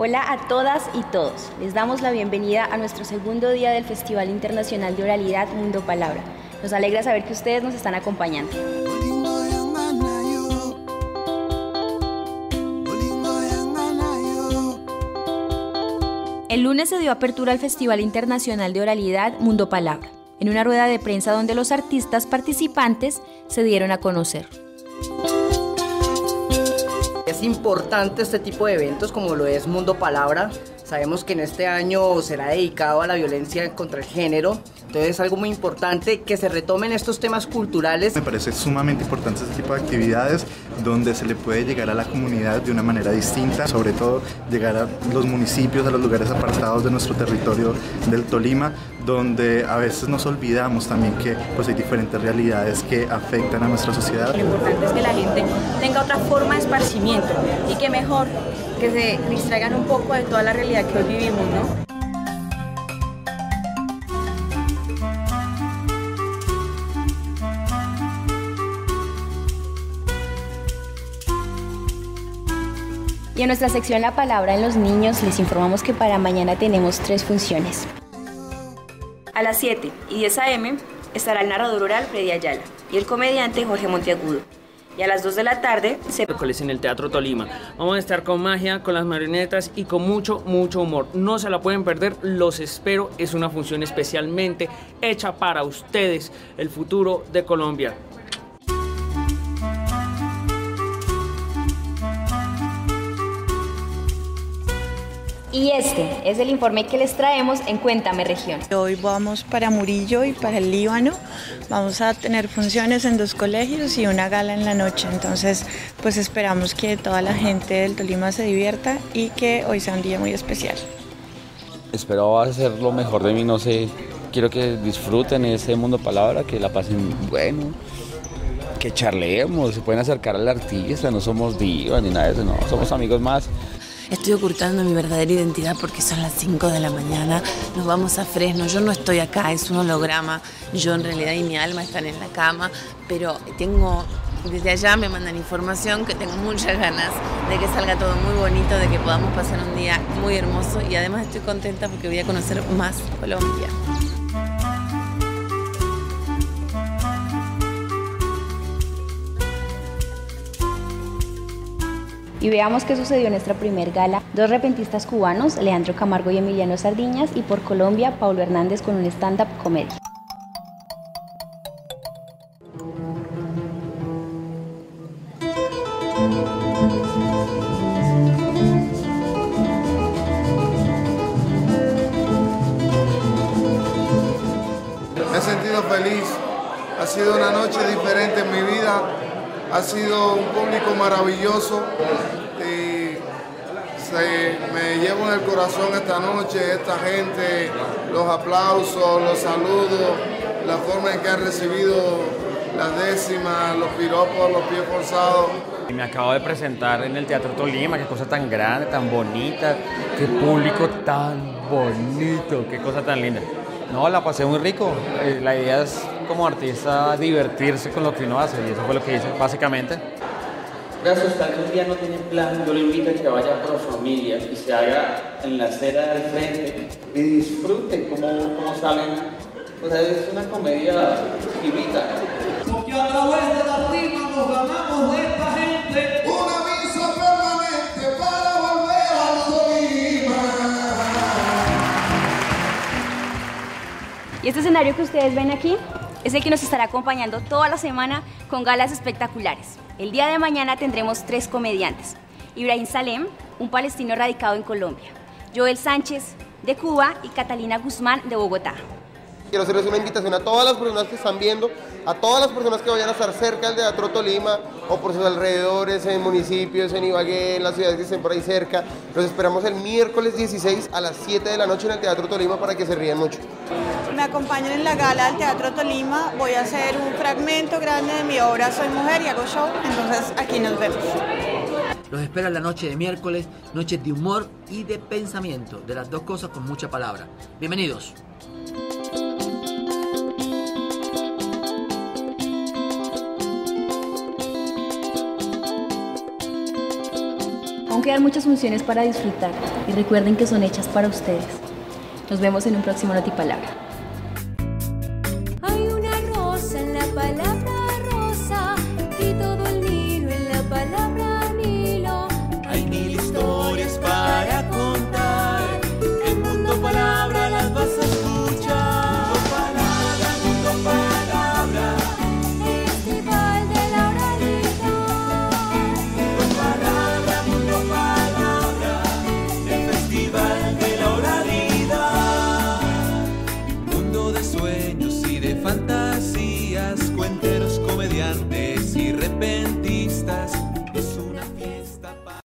Hola a todas y todos. Les damos la bienvenida a nuestro segundo día del Festival Internacional de Oralidad Mundo Palabra. Nos alegra saber que ustedes nos están acompañando. El lunes se dio apertura al Festival Internacional de Oralidad Mundo Palabra, en una rueda de prensa donde los artistas participantes se dieron a conocer. Es importante este tipo de eventos como lo es Mundo Palabra. Sabemos que en este año será dedicado a la violencia contra el género, entonces es algo muy importante que se retomen estos temas culturales. Me parece sumamente importante este tipo de actividades donde se le puede llegar a la comunidad de una manera distinta, sobre todo llegar a los municipios, a los lugares apartados de nuestro territorio del Tolima, donde a veces nos olvidamos también que pues, hay diferentes realidades que afectan a nuestra sociedad. Lo importante es que la gente tenga otra forma de esparcimiento y que mejor que se distraigan un poco de toda la realidad que hoy vivimos, ¿no? Y en nuestra sección La Palabra en los Niños les informamos que para mañana tenemos 3 funciones. A las 7 y 10 a.m. estará el narrador oral Freddy Ayala y el comediante Jorge Monteagudo. Y a las 2 de la tarde miércoles en el Teatro Tolima. Vamos a estar con magia, con las marionetas y con mucho humor. No se la pueden perder, los espero. Es una función especialmente hecha para ustedes, el futuro de Colombia. Y este es el informe que les traemos en Cuéntame Región. Hoy vamos para Murillo y para el Líbano. Vamos a tener funciones en 2 colegios y una gala en la noche. Entonces, pues esperamos que toda la gente del Tolima se divierta y que hoy sea un día muy especial. Espero hacer lo mejor de mí, no sé. Quiero que disfruten ese Mundo Palabra, que la pasen bueno, que charlemos, se pueden acercar al artista, no somos divas ni nada de eso, no, somos amigos más. Estoy ocultando mi verdadera identidad porque son las 5 de la mañana, nos vamos a Fresno, yo no estoy acá, es un holograma, yo en realidad y mi alma están en la cama, pero desde allá me mandan información que tengo muchas ganas de que salga todo muy bonito, de que podamos pasar un día muy hermoso y además estoy contenta porque voy a conocer más Colombia. Y veamos qué sucedió en nuestra primer gala. 2 repentistas cubanos, Leandro Camargo y Emiliano Sardiñas, y por Colombia, Paulo Hernández con un stand-up comedy. Me he sentido feliz, ha sido una noche diferente en mi vida. Ha sido un público maravilloso y me llevo en el corazón esta noche, esta gente, los aplausos, los saludos, la forma en que han recibido las décimas, los piropos, los pies forzados. Me acabo de presentar en el Teatro Tolima, qué cosa tan grande, tan bonita, qué público tan bonito, qué cosa tan linda. No, la pasé muy rico. La idea es, como artista, divertirse con lo que uno hace, y eso fue lo que hice, básicamente. Gracias, tal vez un día no tiene plan, yo le invito a que vaya con su familia y se haga en la acera del frente y disfruten cómo salen. O sea, es una comedia vivita. Porque a través de la rima nos ganamos de esta gente una misa permanente para volver al Tolima. Y este escenario que ustedes ven aquí es el que nos estará acompañando toda la semana con galas espectaculares. El día de mañana tendremos 3 comediantes. Ibrahim Salem, un palestino radicado en Colombia, Joel Sánchez, de Cuba, y Catalina Guzmán, de Bogotá. Quiero hacerles una invitación a todas las personas que están viendo, a todas las personas que vayan a estar cerca del Teatro Tolima o por sus alrededores, en municipios, en Ibagué, en las ciudades que estén por ahí cerca. Los esperamos el miércoles 16 a las 7 de la noche en el Teatro Tolima para que se rían mucho. Me acompañan en la gala del Teatro Tolima, voy a hacer un fragmento grande de mi obra Soy Mujer y hago show, entonces aquí nos vemos. Los espera la noche de miércoles, noches de humor y de pensamiento, de las 2 cosas con mucha palabra. Bienvenidos. Con quedan muchas funciones para disfrutar y recuerden que son hechas para ustedes. Nos vemos en un próximo Notipalabra.